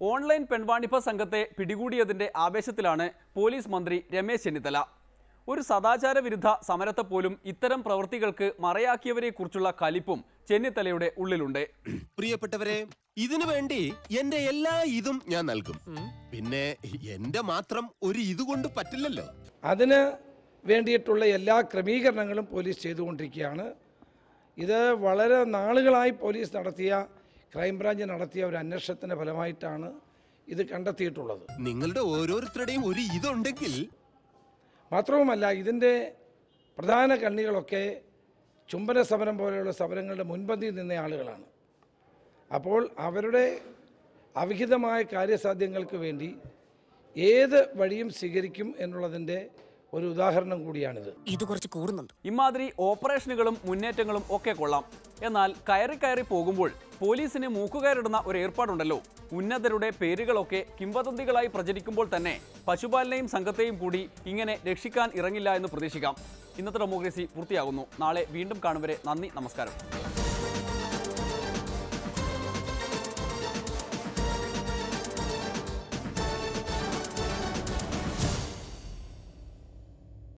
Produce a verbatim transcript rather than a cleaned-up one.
Online പെൺവാണിഭ സംഘത്തെ പിടികൂടിയതിന്റെ ആവേശത്തിലാണ് police മന്ത്രി രമേശ് ചെന്നിത്തല. ഒരു സദാചാര വിരുദ്ധ സമരത്തെ പോലും ഇത്തരം പ്രവൃത്തികൾക്ക് മറയാക്കിയവരെക്കുറിച്ചുള്ള കലിപ്പും ചെന്നിത്തലയുടെ ഉള്ളിലുണ്ട്. പ്രിയപ്പെട്ടവരെ, ഇതിനു വേണ്ടി എന്റെ എല്ലാ ഇതും ഞാൻ നൽകും. പിന്നെ എന്റെ മാത്രം ഒരു ഇതുകൊണ്ട് പറ്റില്ലല്ലോ. അതിന് വേണ്ടിയിട്ടുള്ള എല്ലാ ക്രമീകരണങ്ങളും പോലീസ് ചെയ്തുകൊണ്ടിരിക്കുകയാണ്. ഇത് വളരെ നാളുകളായി പോലീസ് നടത്തിയ ക്രൈംബ്രാഞ്ച് നടത്തിയ ഒരു അന്വേഷണത്തിന്റെ ഫലമായിട്ടാണ് ഇത് കണ്ടെത്തിയിട്ടുള്ളത്. നിങ്ങളുടെ ഓരോരുത്തരുടെയും ഒരു ഇതുണ്ടെങ്കിൽ മാത്രവുമല്ല, ഇതിൻ്റെ പ്രധാന കണ്ണികളൊക്കെ ചുംബന സമരം പോലെയുള്ള സമരങ്ങളുടെ മുൻപന്തിയിൽ നിന്ന ആളുകളാണ്. അപ്പോൾ അവരുടെ അവിഹിതമായ കാര്യസാധ്യങ്ങൾക്ക് വേണ്ടി ഏത് വഴിയും സ്വീകരിക്കും എന്നുള്ളതിൻ്റെ ഒരു ഉദാഹരണം കൂടിയാണിത്. ഇത് കുറച്ച് കൂടുന്നുണ്ട്. ഇമാതിരി ഓപ്പറേഷനുകളും മുന്നേറ്റങ്ങളും ഒക്കെ കൊള്ളാം. എന്നാൽ കയറി കയറി പോകുമ്പോൾ പോലീസിന് മൂക്കുകയറിടുന്ന ഒരു ഏർപ്പാടുണ്ടല്ലോ. ഉന്നതരുടെ പേരുകളൊക്കെ കിംവദന്തികളായി പ്രചരിക്കുമ്പോൾ തന്നെ പശുപാലനെയും സംഘത്തെയും കൂടി ഇങ്ങനെ രക്ഷിക്കാൻ ഇറങ്ങില്ല എന്ന് പ്രതീക്ഷിക്കാം. ഇന്നത്തെ ഡെമോക്രസി പൂർത്തിയാകുന്നു. നാളെ വീണ്ടും കാണും വരെ നന്ദി, നമസ്കാരം.